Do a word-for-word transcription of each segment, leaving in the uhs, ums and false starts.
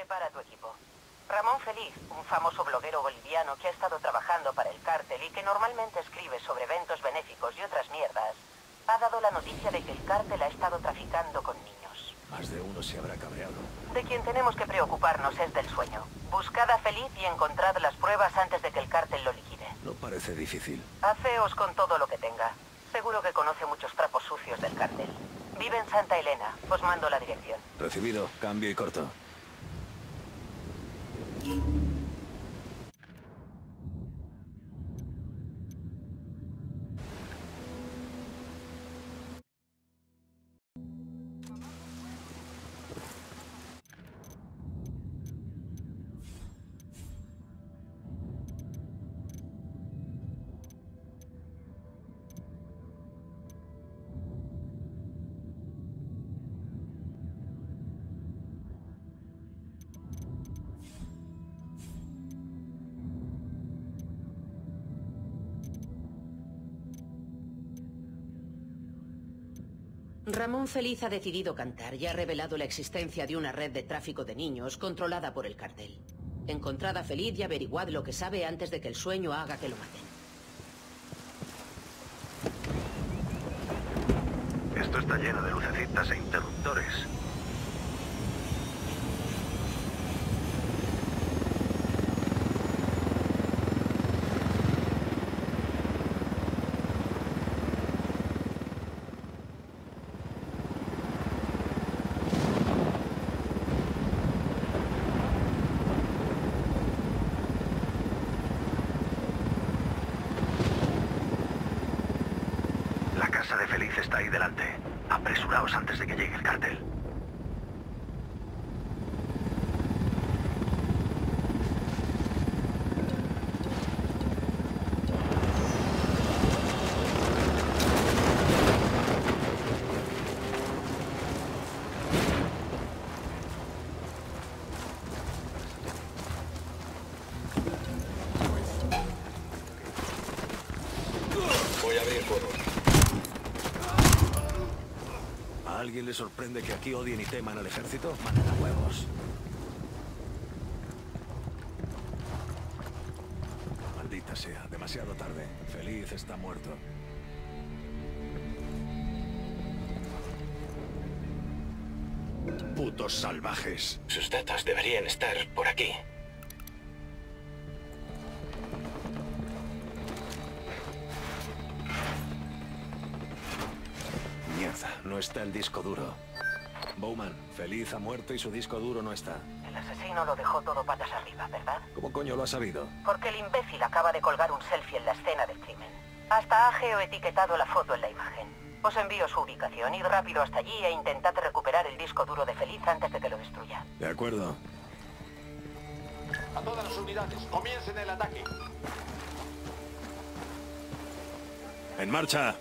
Prepara tu equipo. Ramón Feliz, un famoso bloguero boliviano que ha estado trabajando para el cártel y que normalmente escribe sobre eventos benéficos y otras mierdas, ha dado la noticia de que el cártel ha estado traficando con niños. Más de uno se habrá cabreado. De quien tenemos que preocuparnos es del sueño. Buscad a Feliz y encontrad las pruebas antes de que el cártel lo liquide. No parece difícil. Haceos con todo lo que tenga. Seguro que conoce muchos trapos sucios del cártel. Vive en Santa Elena. Os mando la dirección. Recibido. Cambio y corto. Ramón Feliz ha decidido cantar y ha revelado la existencia de una red de tráfico de niños controlada por el cártel. Encontrad a Feliz y averiguad lo que sabe antes de que el sueño haga que lo maten. Esto está lleno de lucecitas e interruptores. De Feliz está ahí delante. Apresuraos antes de que llegue el cártel. Voy a abrir fuego. ¿A alguien le sorprende que aquí odien y teman al ejército? Manden a huevos. Maldita sea, demasiado tarde. Feliz está muerto. Putos salvajes. Sus datos deberían estar por aquí. Mierda, no está el disco duro. Bowman, Feliz ha muerto y su disco duro no está. El asesino lo dejó todo patas arriba, ¿verdad? ¿Cómo coño lo ha sabido? Porque el imbécil acaba de colgar un selfie en la escena del crimen. Hasta ha geoetiquetado la foto en la imagen. Os envío su ubicación. Id rápido hasta allí e intentad recuperar el disco duro de Feliz antes de que lo destruya. De acuerdo. A todas las unidades, comiencen el ataque. ¡En marcha!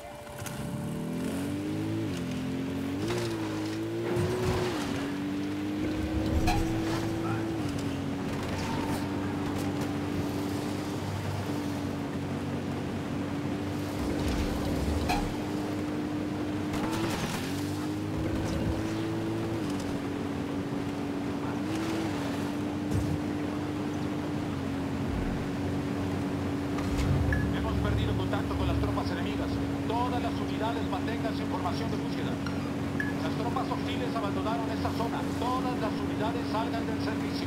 Contacto con las tropas enemigas. Todas las unidades mantengan su información de búsqueda. Las tropas hostiles abandonaron esta zona. Todas las unidades salgan del servicio.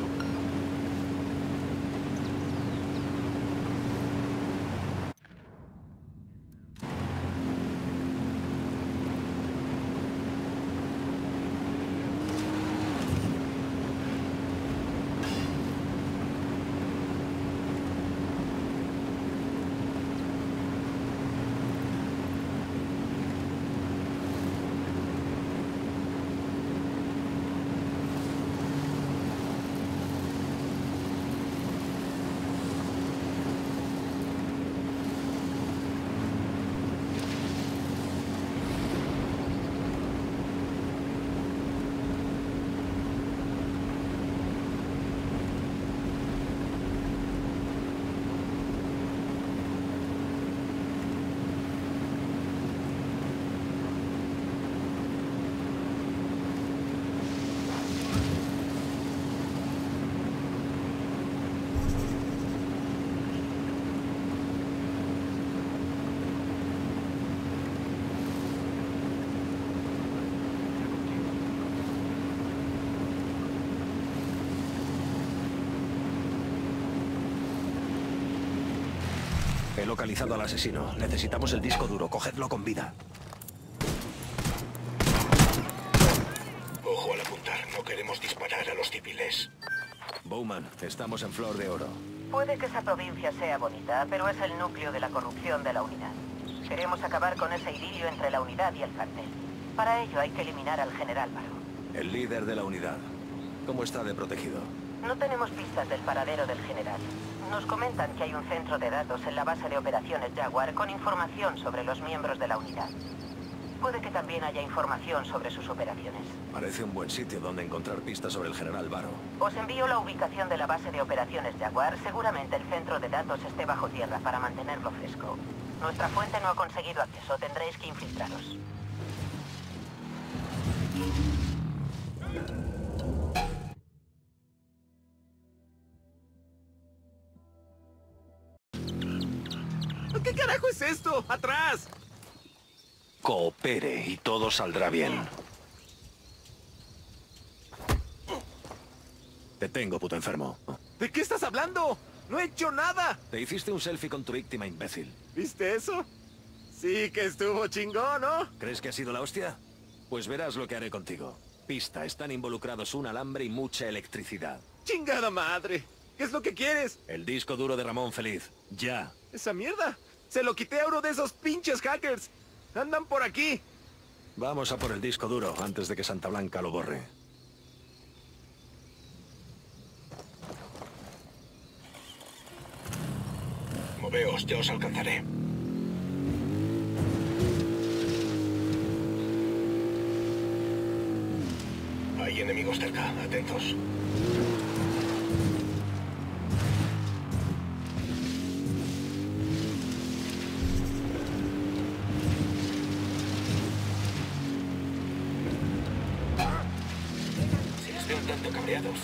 He localizado al asesino. Necesitamos el disco duro. Cogedlo con vida. Ojo al apuntar. No queremos disparar a los civiles. Bowman, estamos en Flor de Oro. Puede que esa provincia sea bonita, pero es el núcleo de la corrupción de la unidad. Queremos acabar con ese idilio entre la unidad y el cartel. Para ello hay que eliminar al general Barro. El líder de la unidad. ¿Cómo está de protegido? No tenemos pistas del paradero del general. Nos comentan que hay un centro de datos en la base de operaciones Jaguar con información sobre los miembros de la unidad. Puede que también haya información sobre sus operaciones. Parece un buen sitio donde encontrar pistas sobre el general Barro. Os envío la ubicación de la base de operaciones Jaguar. Seguramente el centro de datos esté bajo tierra para mantenerlo fresco. Nuestra fuente no ha conseguido acceso. Tendréis que infiltraros. ¿Qué carajo es esto? ¡Atrás! Coopere y todo saldrá bien. Te tengo, puto enfermo. ¿De qué estás hablando? ¡No he hecho nada! Te hiciste un selfie con tu víctima, imbécil. ¿Viste eso? Sí que estuvo chingón, ¿no? ¿Crees que ha sido la hostia? Pues verás lo que haré contigo. Pista, están involucrados un alambre y mucha electricidad. ¡Chingada madre! ¿Qué es lo que quieres? El disco duro de Ramón Feliz. Ya. ¿Esa mierda? Se lo quité a uno de esos pinches hackers. Andan por aquí. Vamos a por el disco duro antes de que Santa Blanca lo borre. Moveos, ya os alcanzaré. Hay enemigos cerca, atentos. Si les veo un tanto cabreados.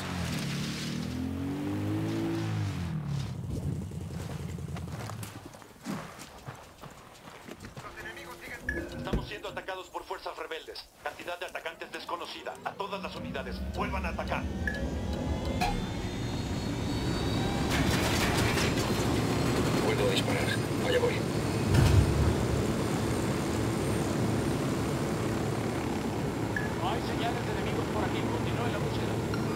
Estamos siendo atacados por fuerzas rebeldes. Cantidad de atacantes desconocida. A todas las unidades, vuelvan a atacar. Puedo disparar. Allá voy. No hay señales de enemigos por aquí. Continúe la búsqueda.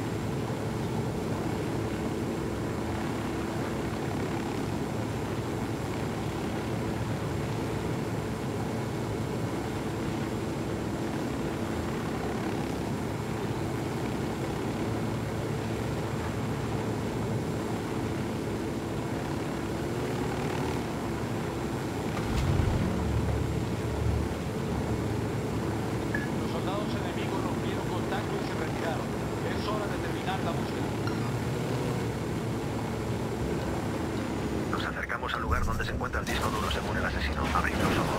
Los soldados enemigos rompieron contacto y se retiraron. Es hora de terminar la búsqueda. Nos acercamos al lugar donde se encuentra el disco duro según el asesino. Abrid los ojos.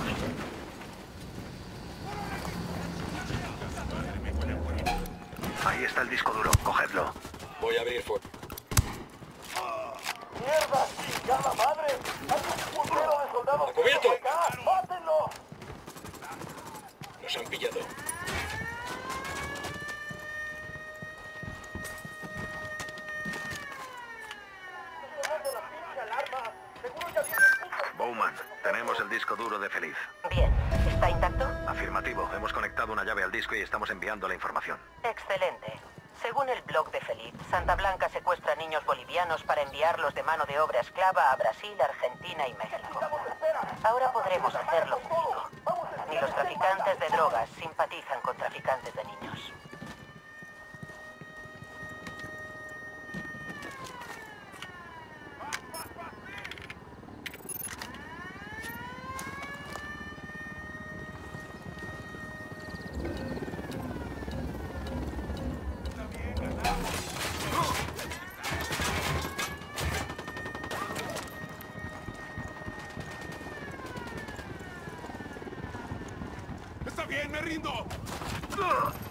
Ahí está el disco duro. Cogedlo. Voy a abrir fuego. ¡Mierda! ¡Chingada madre! ¡Hay un puntero de soldados! ¡A cubierto! ¡Mátenlo! Nos han pillado. Bowman, tenemos el disco duro de Feliz. Bien. ¿Está intacto? Afirmativo. Hemos conectado una llave al disco y estamos enviando la información. Excelente. Según el blog de Feliz, Santa Blanca secuestra niños bolivianos para enviarlos de mano de obra esclava a Brasil, Argentina y México. Ahora podremos hacerlo público. Ni los traficantes de drogas simpatizan con traficantes de niños. ¡Está bien, me rindo!